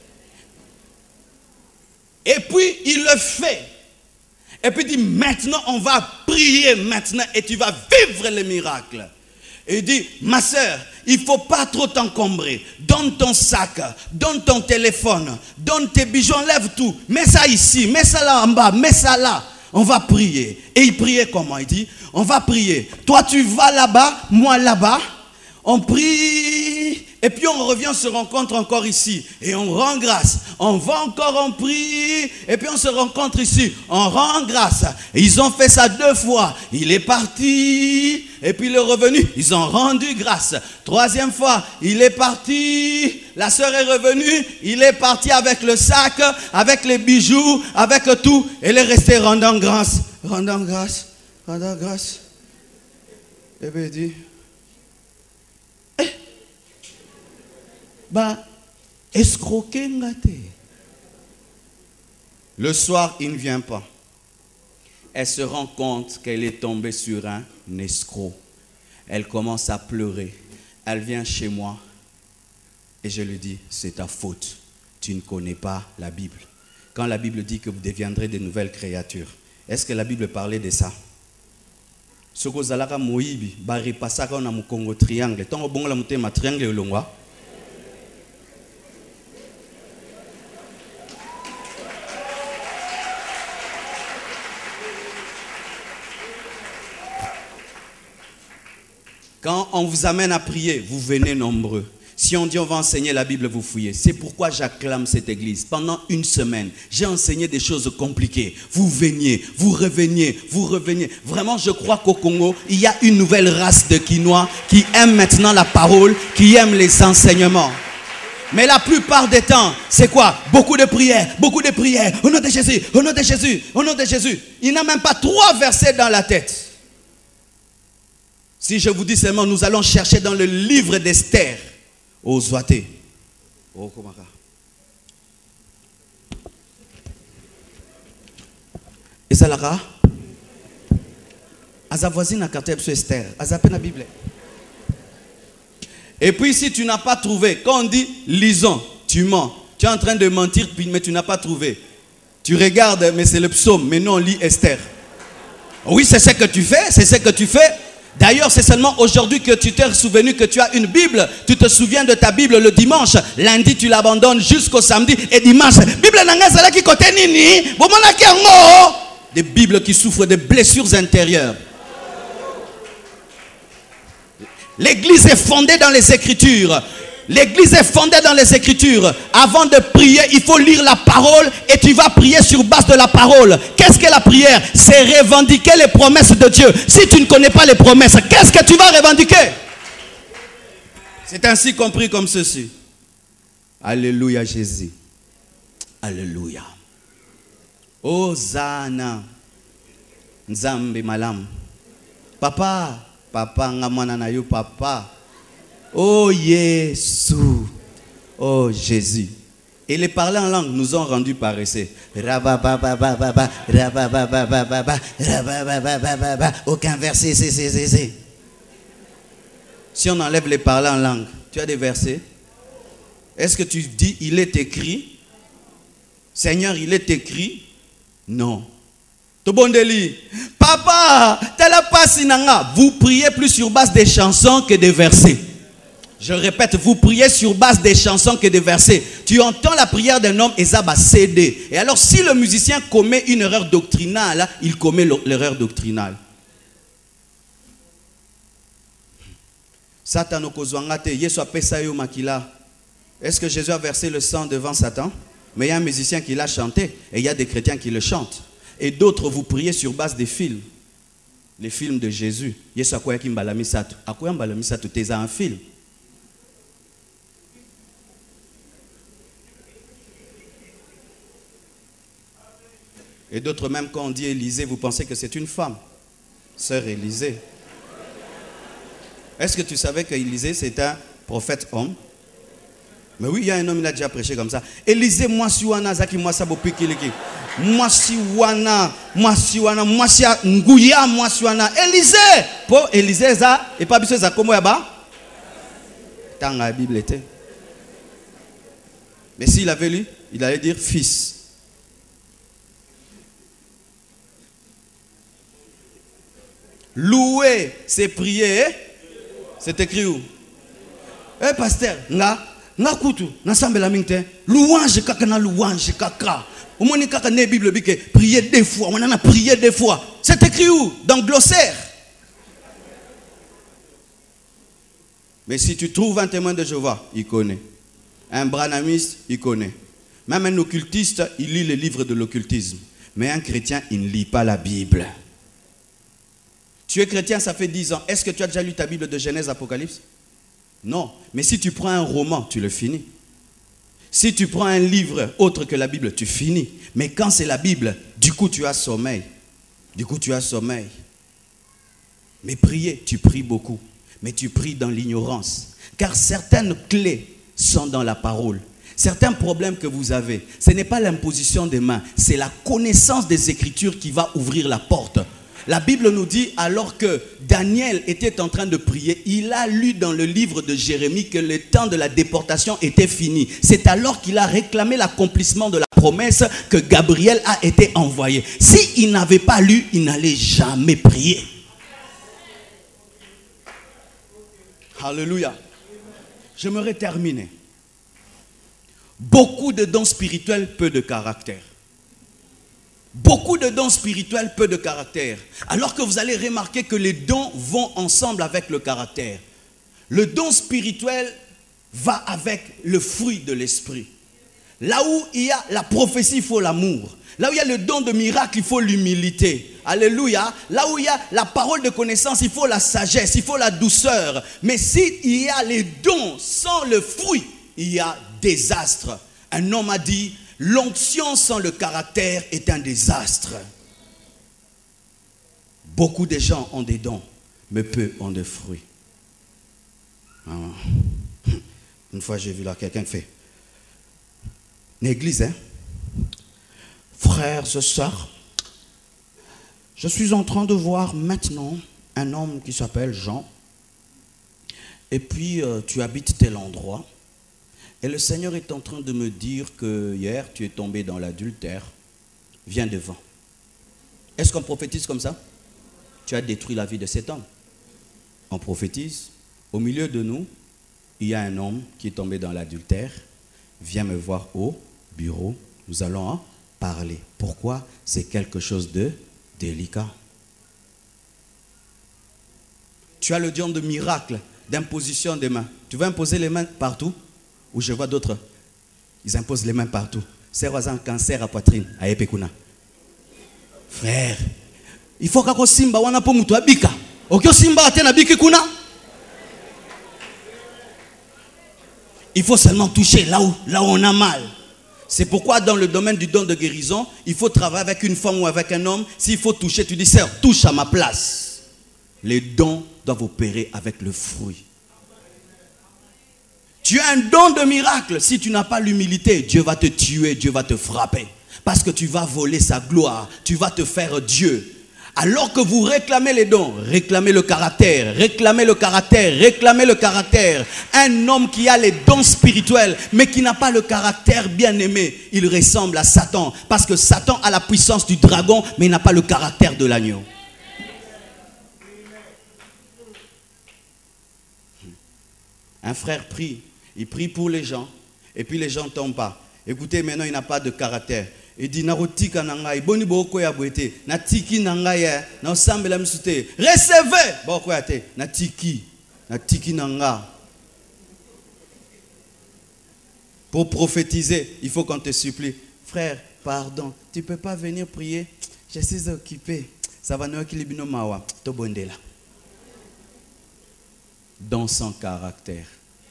Et puis il le fait. Et puis il dit, maintenant on va prier maintenant et tu vas vivre le miracle. Et il dit, ma soeur, il ne faut pas trop t'encombrer. Donne ton sac, donne ton téléphone, donne tes bijoux, enlève tout. Mets ça ici, mets ça là en bas, mets ça là. On va prier. Et il priait comment? Il dit, on va prier. Toi tu vas là-bas, moi là-bas. On prie. Et puis on revient, on se rencontre encore ici. Et on rend grâce. On va encore, on prie. Et puis on se rencontre ici. On rend grâce. Et ils ont fait ça 2 fois. Il est parti. Et puis il est revenu. Ils ont rendu grâce. 3e fois, il est parti. La sœur est revenue. Il est parti avec le sac, avec les bijoux, avec tout. Elle est restée rendant grâce. Rendant grâce. Rendant grâce. Et puis il dit... escroquer ngate. Le soir, il ne vient pas. Elle se rend compte qu'elle est tombée sur un escroc. Elle commence à pleurer. Elle vient chez moi et je lui dis, c'est ta faute. Tu ne connais pas la Bible. Quand la Bible dit que vous deviendrez de nouvelles créatures, est-ce que la Bible parlait de ça? Ce que vous allez moïbi, bari pasaka na mukongo triangle. Tant bon la mutema triangle olongwa. Quand on vous amène à prier, vous venez nombreux. Si on dit on va enseigner la Bible, vous fouillez. C'est pourquoi j'acclame cette église. Pendant 1 semaine, j'ai enseigné des choses compliquées. Vous veniez, vous reveniez, vous reveniez. Vraiment, je crois qu'au Congo, il y a une nouvelle race de Quinois qui aiment maintenant la parole, qui aiment les enseignements. Mais la plupart des temps, c'est quoi? Beaucoup de prières, au nom de Jésus, au nom de Jésus, au nom de Jésus. Il n'a même pas 3 versets dans la tête. Si je vous dis seulement, nous allons chercher dans le livre d'Esther, au Zouaté. Oh, comment ça? Et ça là? Aza voisine a carté sur Esther. Aza peine la Bible. Et puis si tu n'as pas trouvé, quand on dit lisons, tu mens. Tu es en train de mentir, mais tu n'as pas trouvé. Tu regardes, mais c'est le psaume. Mais non, on lit Esther. Oui, c'est ce que tu fais, c'est ce que tu fais. D'ailleurs, c'est seulement aujourd'hui que tu t'es souvenu que tu as une Bible. Tu te souviens de ta Bible le dimanche. Lundi, tu l'abandonnes jusqu'au samedi et dimanche. Bible nangazala qui côté nini? Des Bibles qui souffrent de blessures intérieures. L'église est fondée dans les Écritures. L'église est fondée dans les Écritures. Avant de prier, il faut lire la parole et tu vas prier sur base de la parole. Qu'est-ce que la prière? C'est revendiquer les promesses de Dieu. Si tu ne connais pas les promesses, qu'est-ce que tu vas revendiquer? C'est ainsi compris comme ceci. Alléluia Jésus. Alléluia. Hosanna. Nzambe malam. Papa, papa ngamana na yo papa. Oh Jésus, oh Jésus. Et les parler en langue nous ont rendus paresseux. Aucun verset, c'est. Si on enlève les parler en langue, tu as des versets? Est-ce que tu dis il est écrit? Seigneur, il est écrit? Non. Papa, vous priez plus sur base des chansons que des versets. Je répète, vous priez sur base des chansons que des versets. Tu entends la prière d'un homme et ça va céder. Et alors si le musicien commet une erreur doctrinale, il commet l'erreur doctrinale. Satan Est-ce que Jésus a versé le sang devant Satan? Mais il y a un musicien qui l'a chanté et il y a des chrétiens qui le chantent. Et d'autres, vous priez sur base des films. Les films de Jésus. Yesu akoya kimbalami satu. Akoya mbalami satu teza un film. Et d'autres, même quand on dit Élisée, vous pensez que c'est une femme. Sœur Élisée. Est-ce que tu savais qu'Élisée, c'est un prophète homme? Mais oui, il y a un homme qui a déjà prêché comme ça. Élisée, moi si wana zaki moi sa bopikiliki. Moi si wana nguya moi si wana. Élisée, pour Élisée ça et pas biso ça comme yaba. Dans la Bible était. Mais s'il avait lu, il allait dire fils. Louer, c'est prier. C'est écrit où? Eh pasteur, nga kutu, na sambela mingte. Louange kaka na louange kaka. Au moins kaka ne Bible bike prier deux fois, on en a prié deux fois. C'est écrit où? Dans le glossaire. Mais si tu trouves un témoin de Jéhovah, il connaît. Un branhamiste, il connaît. Même un occultiste, il lit les livres de l'occultisme. Mais un chrétien, il ne lit pas la Bible. Tu es chrétien, ça fait 10 ans. Est-ce que tu as déjà lu ta Bible de Genèse, Apocalypse? Non. Mais si tu prends un roman, tu le finis. Si tu prends un livre autre que la Bible, tu finis. Mais quand c'est la Bible, du coup tu as sommeil. Mais prier, tu pries beaucoup. Mais tu pries dans l'ignorance. Car certaines clés sont dans la parole. Certains problèmes que vous avez, ce n'est pas l'imposition des mains. C'est la connaissance des Écritures qui va ouvrir la porte. La Bible nous dit, alors que Daniel était en train de prier, il a lu dans le livre de Jérémie que le temps de la déportation était fini. C'est alors qu'il a réclamé l'accomplissement de la promesse que Gabriel a été envoyé. S'il n'avait pas lu, il n'allait jamais prier. Alléluia. J'aimerais terminer. Beaucoup de dons spirituels, peu de caractère. Beaucoup de dons spirituels, peu de caractère. Alors que vous allez remarquer que les dons vont ensemble avec le caractère. Le don spirituel va avec le fruit de l'esprit. Là où il y a la prophétie, il faut l'amour. Là où il y a le don de miracle, il faut l'humilité. Alléluia. Là où il y a la parole de connaissance, il faut la sagesse, il faut la douceur. Mais s'il y a les dons sans le fruit, il y a désastre. Un homme a dit, l'onction sans le caractère est un désastre. Beaucoup de gens ont des dons, mais peu ont de fruits. Une fois, j'ai vu là quelqu'un qui fait une église, hein? Frères et sœurs, je suis en train de voir maintenant un homme qui s'appelle Jean. Et puis, tu habites tel endroit. Et le Seigneur est en train de me dire que hier, tu es tombé dans l'adultère. Viens devant. Est-ce qu'on prophétise comme ça? Tu as détruit la vie de cet homme. on prophétise. Au milieu de nous, il y a un homme qui est tombé dans l'adultère. Viens me voir au bureau. Nous allons en parler. Pourquoi? C'est quelque chose de délicat. Tu as le don de miracle, d'imposition des mains. Tu vas imposer les mains partout? Ou je vois d'autres, ils imposent les mains partout. C'est un cancer à poitrine, à Epekuna. Frère, il faut que simba wana po mutu abika. Okyo simba atena biki kuna. Il faut seulement toucher là où on a mal. C'est pourquoi dans le domaine du don de guérison, il faut travailler avec une femme ou avec un homme. S'il faut toucher, tu dis, sœur, touche à ma place. Les dons doivent opérer avec le fruit. Tu as un don de miracle. Si tu n'as pas l'humilité, Dieu va te tuer, Dieu va te frapper. Parce que tu vas voler sa gloire. Tu vas te faire Dieu. Alors que vous réclamez les dons, réclamez le caractère, réclamez le caractère, réclamez le caractère. Un homme qui a les dons spirituels, mais qui n'a pas le caractère bien-aimé, il ressemble à Satan. Parce que Satan a la puissance du dragon, mais il n'a pas le caractère de l'agneau. Un frère prie, il prie pour les gens, et puis les gens ne tombent pas. Écoutez, maintenant il n'a pas de caractère. Il dit, narotika nangai, boni boko ya boete, natiki nangai, na osambela misute, recevez, boko ya te, natiki nanga. Pour prophétiser, il faut qu'on te supplie. Frère, pardon, tu ne peux pas venir prier, je suis occupé. Ça va nous qu'il bino mawa, to bondela. Dans son caractère.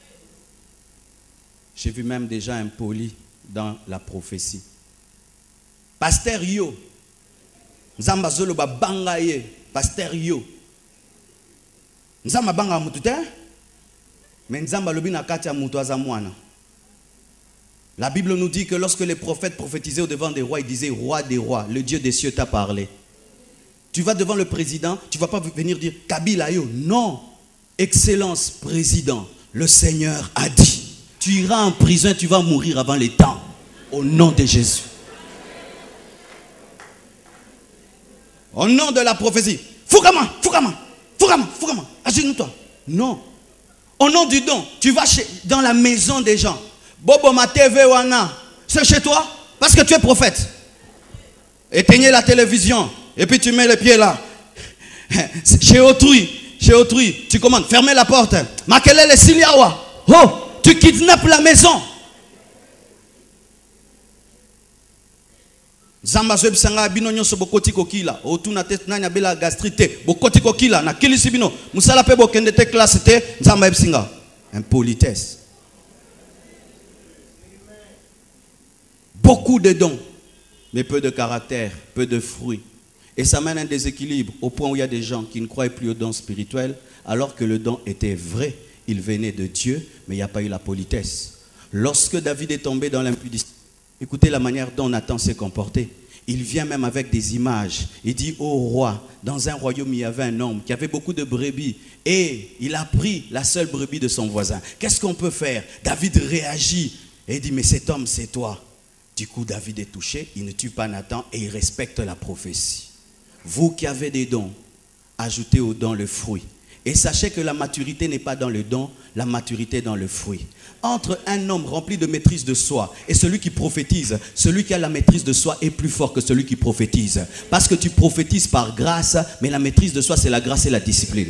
J'ai vu même déjà un poli dans la prophétie. Pasteur Yo, Nzamba Zolo ba banga ye, Pasteur Yo. Nzamba banga mutute, mais Nzamba lobi na kati ya mutu aza mwana. La Bible nous dit que lorsque les prophètes prophétisaient au devant des rois, ils disaient, roi des rois, le Dieu des cieux t'a parlé. Tu vas devant le président, tu ne vas pas venir dire Kabila Yo. Non, Excellence président, le Seigneur a dit, tu iras en prison, tu vas mourir avant les temps, au nom de Jésus. Au nom de la prophétie. Fougama, ajoute-toi. Non. Au nom du don, tu vas dans la maison des gens. Bobo ma TV wana, c'est chez toi parce que tu es prophète. Éteignez la télévision et puis tu mets les pieds là. Chez autrui, tu commandes, fermez la porte. Makelele le siliawa. Oh, tu kidnappes la maison. Zamba zob sanga bino nyonso bokoti kokila otuna te nanya bela gastrite bokoti kokila na kilisi bino musala pe bokende te classe te nzamba ebsinga impolitesse. Beaucoup de dons mais peu de caractère, peu de fruits, et ça mène à un déséquilibre au point où il y a des gens qui ne croient plus aux dons spirituels alors que le don était vrai, il venait de Dieu mais il n'y a pas eu la politesse. Lorsque David est tombé dans l'impudicité, écoutez la manière dont Nathan s'est comporté. Il vient même avec des images. Il dit au roi, dans un royaume il y avait un homme qui avait beaucoup de brebis et il a pris la seule brebis de son voisin. Qu'est-ce qu'on peut faire? David réagit et dit mais cet homme c'est toi. Du coup David est touché, il ne tue pas Nathan et il respecte la prophétie. Vous qui avez des dons, ajoutez aux dons le fruit. Et sachez que la maturité n'est pas dans le don, la maturité est dans le fruit. Entre un homme rempli de maîtrise de soi et celui qui prophétise, celui qui a la maîtrise de soi est plus fort que celui qui prophétise. Parce que tu prophétises par grâce, mais la maîtrise de soi, c'est la grâce et la discipline.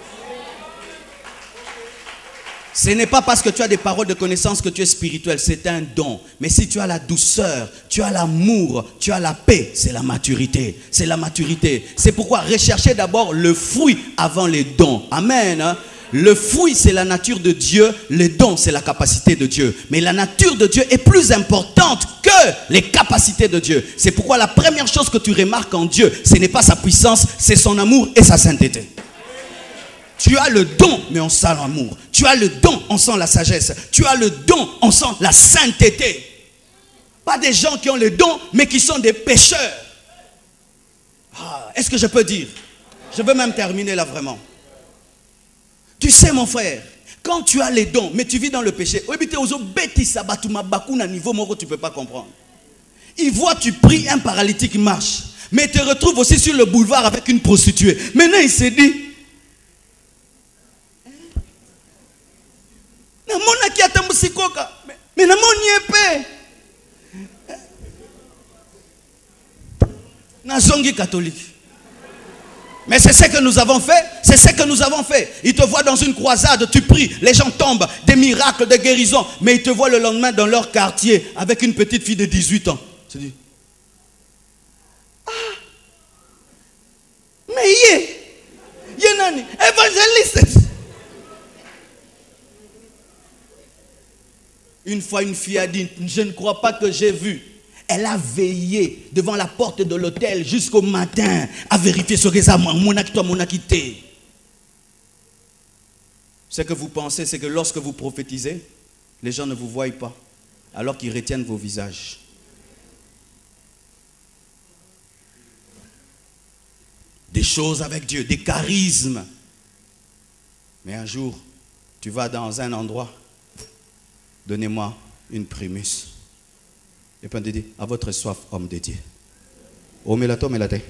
Ce n'est pas parce que tu as des paroles de connaissance que tu es spirituel, c'est un don. Mais si tu as la douceur, tu as l'amour, tu as la paix, c'est la maturité. C'est la maturité. C'est pourquoi recherchez d'abord le fruit avant les dons. Amen. Le fruit, c'est la nature de Dieu. Le don, c'est la capacité de Dieu. Mais la nature de Dieu est plus importante que les capacités de Dieu. C'est pourquoi la première chose que tu remarques en Dieu, ce n'est pas sa puissance, c'est son amour et sa sainteté. Tu as le don, mais on sent l'amour. Tu as le don, on sent la sagesse. Tu as le don, on sent la sainteté. Pas des gens qui ont le don, mais qui sont des pécheurs. Ah, est-ce que je peux dire? Je veux même terminer là vraiment. Tu sais mon frère, quand tu as les dons, mais tu vis dans le péché, tu ne peux pas comprendre. Il voit, tu pries, un paralytique marche, mais il te retrouve aussi sur le boulevard avec une prostituée. Maintenant il s'est dit, Mais non, mon niépé. Nazongi catholique. Mais c'est ce que nous avons fait. C'est ce que nous avons fait. Ils te voient dans une croisade, tu pries, les gens tombent, des miracles, des guérisons. Mais ils te voient le lendemain dans leur quartier avec une petite fille de 18 ans. Tu dis, ah, mais nani, évangéliste. Une fois, une fille a dit, je ne crois pas que j'ai vu. Elle a veillé devant la porte de l'hôtel jusqu'au matin à vérifier ce que ça m'a quitté. Ce que vous pensez, c'est que lorsque vous prophétisez, les gens ne vous voient pas, alors qu'ils retiennent vos visages. Des choses avec Dieu, des charismes. Mais un jour, tu vas dans un endroit, donnez-moi une prémisse. Et puis on te dit, à votre soif, homme de Dieu. Oh, melato, melate.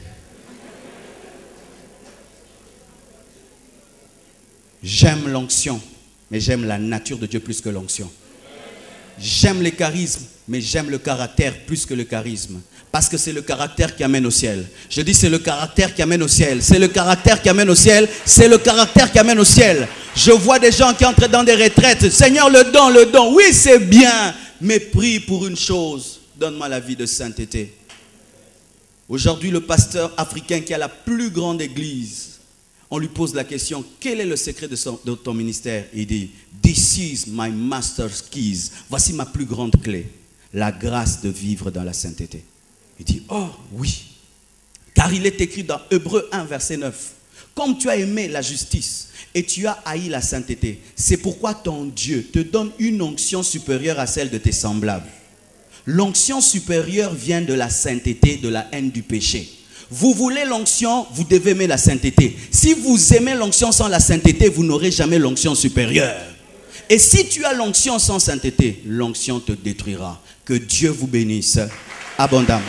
J'aime l'onction, mais j'aime la nature de Dieu plus que l'onction. J'aime les charismes, mais j'aime le caractère plus que le charisme. Parce que c'est le caractère qui amène au ciel. Je dis c'est le caractère qui amène au ciel. C'est le caractère qui amène au ciel. C'est le caractère qui amène au ciel. Je vois des gens qui entrent dans des retraites. Seigneur, le don. Oui, c'est bien. Mais prie pour une chose. Donne-moi la vie de sainteté. Aujourd'hui, le pasteur africain qui a la plus grande église, on lui pose la question, quel est le secret de ton ministère? Il dit, this is my master's keys. Voici ma plus grande clé. La grâce de vivre dans la sainteté. Il dit, oh oui. Car il est écrit dans Hébreux 1, verset 9. Comme tu as aimé la justice et tu as haï la sainteté, c'est pourquoi ton Dieu te donne une onction supérieure à celle de tes semblables. L'onction supérieure vient de la sainteté, de la haine du péché. Vous voulez l'onction, vous devez aimer la sainteté. Si vous aimez l'onction sans la sainteté, vous n'aurez jamais l'onction supérieure. Et si tu as l'onction sans sainteté, l'onction te détruira. Que Dieu vous bénisse abondamment.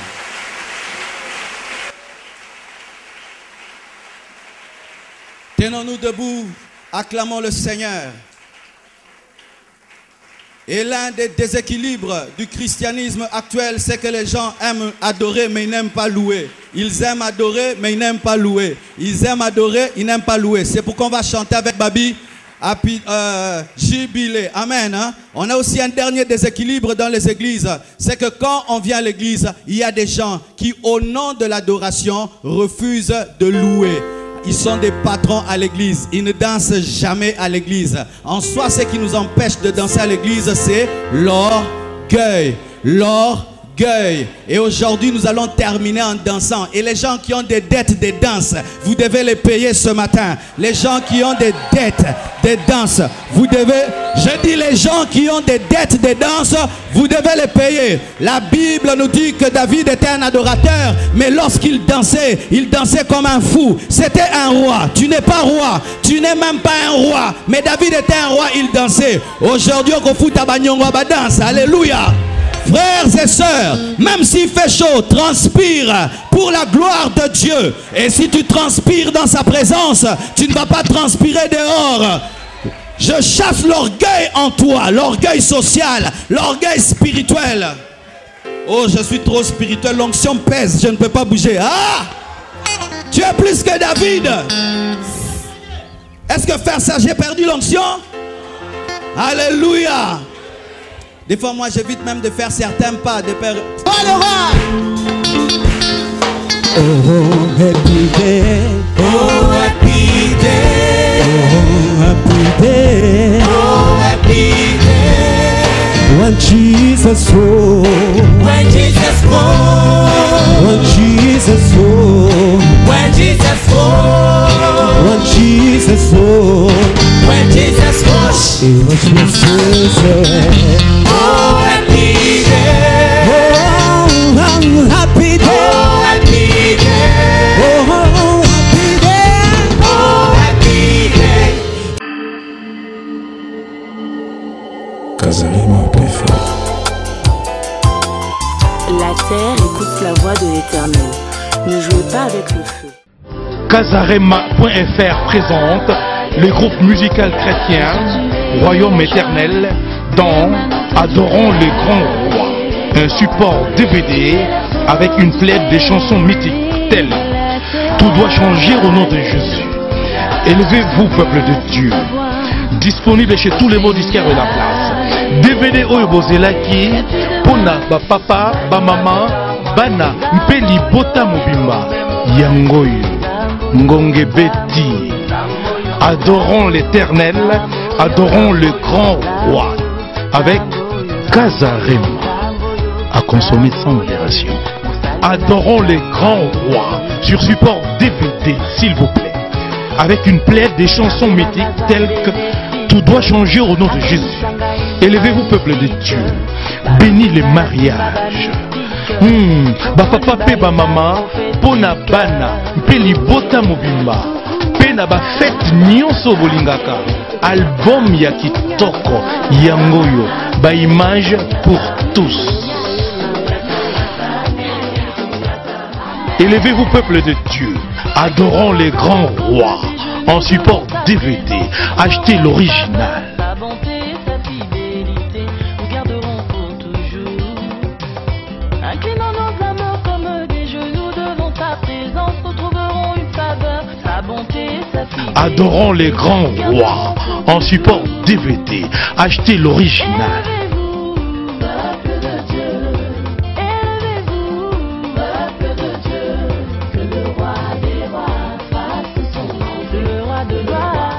Tenons-nous debout, acclamons le Seigneur. Et l'un des déséquilibres du christianisme actuel, c'est que les gens aiment adorer, mais ils n'aiment pas louer. Ils aiment adorer, mais ils n'aiment pas louer. Ils aiment adorer, ils n'aiment pas louer. C'est pourquoi on va chanter avec Babi, jubilé. Amen. Hein? On a aussi un dernier déséquilibre dans les églises. C'est que quand on vient à l'église, il y a des gens qui, au nom de l'adoration, refusent de louer. Ils sont des patrons à l'église. Ils ne dansent jamais à l'église. En soi, ce qui nous empêche de danser à l'église, c'est l'orgueil. L'orgueil. Et aujourd'hui, nous allons terminer en dansant. Et les gens qui ont des dettes de danse, vous devez les payer ce matin. Les gens qui ont des dettes de danse, vous devez... Je dis les gens qui ont des dettes de danse, vous devez les payer. La Bible nous dit que David était un adorateur, mais lorsqu'il dansait comme un fou. C'était un roi. Tu n'es pas roi. Tu n'es même pas un roi. Mais David était un roi, il dansait. Aujourd'hui, on fout à Banyongo danse. Alléluia. Frères et sœurs, même s'il fait chaud, transpire pour la gloire de Dieu. Et si tu transpires dans sa présence, tu ne vas pas transpirer dehors. Je chasse l'orgueil en toi, l'orgueil social, l'orgueil spirituel. Oh, je suis trop spirituel, l'onction pèse, je ne peux pas bouger. Ah! Tu es plus que David. Est-ce que faire ça, j'ai perdu l'onction? Alléluia. Des fois, moi, j'évite même de faire certains pas de père. Oh, le roi! Oh, happy day. Oh, happy day. Oh, happy day. Oh, happy day. When Jesus rose. When Jesus rose. When Jesus rose. When Jesus rose. When Jesus rose. When Jesus rose. It was your sister. Oh, happy day. Oh, happy day. Oh, happy day. Oh, happy day. Oh, happy day. Kazarima PFR. La terre écoute la voix de l'Éternel. Ne jouez pas avec le feu. Kazarema.fr présente le groupe musical chrétien Royaume éternel dans Adorons les grands rois, un support DVD avec une plaide de chansons mythiques telles Tout doit changer au nom de Jésus. Élevez-vous, peuple de Dieu. Disponible chez tous les mots disquaires de la place. DVD Oyo Bozelaki, Pona, Papa, Maman, Bana, Mpeli, Bota Mobimba, Yangoyo, Ngonge Beti. Adorons l'Éternel, adorons le grand roi, avec Kazarema, à consommer sans modération. Adorons les grands rois, sur support DVD, s'il vous plaît, avec une plaide des chansons mythiques telles que Tout doit changer au nom de Jésus. Élevez-vous, peuple de Dieu, bénis les mariages. Papa pe ba mama, pona bana, mpeli bota mobimba. Na ba fête nyonso bolingaka album ya kitoko yangoyo ba image pour tous. Élevez-vous, peuple de Dieu, adorons les grands rois en support DVD. Achetez l'original. Sa bonté, sa fidélité, nous garderons pour toujours. Inclinons nos âmes comme des genoux devant ta présence, nous trouverons une faveur. Sa bonté, sa fidélité. Adorons les grands rois en support DVD. Achetez l'original. Élevez-vous, peuple de Dieu. Élevez-vous, peuple de Dieu. Que le roi des rois fasse son nom. Le roi de gloire.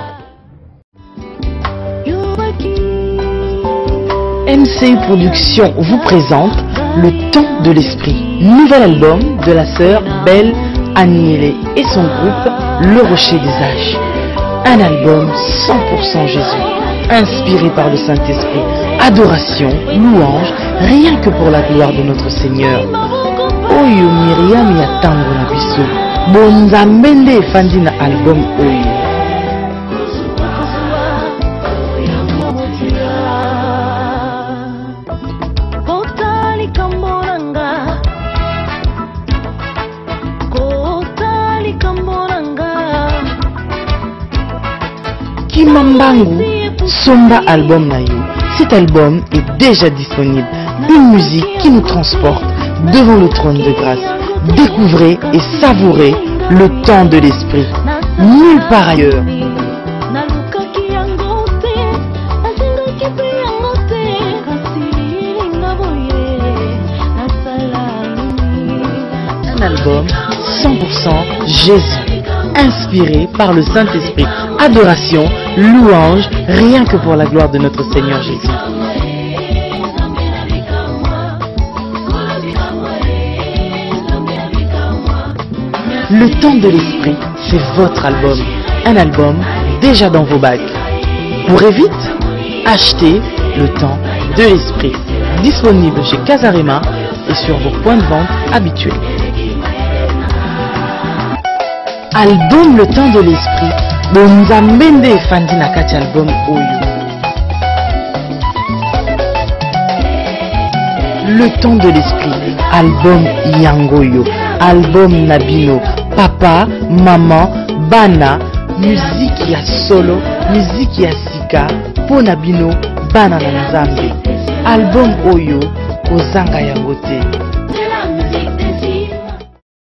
MC Productions vous présente Le Temps de l'Esprit, nouvel album de la sœur Belle Agnelé et son groupe Le Rocher des Âges. Un album 100% Jésus, inspiré par le Saint-Esprit, adoration, louange, rien que pour la gloire de notre Seigneur. Oyo Myriam ya tango na biso, bonzambe nde efandi na album oyo. Kimambangu, Somba album Nayo. Cet album est déjà disponible. Une musique qui nous transporte devant le trône de grâce. Découvrez et savourez le temps de l'esprit. Nulle part ailleurs. Un album 100% Jésus, inspiré par le Saint-Esprit. Adoration, louange, rien que pour la gloire de notre Seigneur Jésus. Le temps de l'esprit, c'est votre album. Un album déjà dans vos bacs. Courez vite, achetez Le temps de l'esprit. Disponible chez Kazarema et sur vos points de vente habituels. Album Le temps de l'esprit. Bonzambende efandi na kati album oyo. Le temps de l'esprit, album Yangoyo, album Nabino, papa, maman, bana, musique ya solo, musique ya sika, po Nabino, bana na nzambe. Album oyo, kozanga yango te.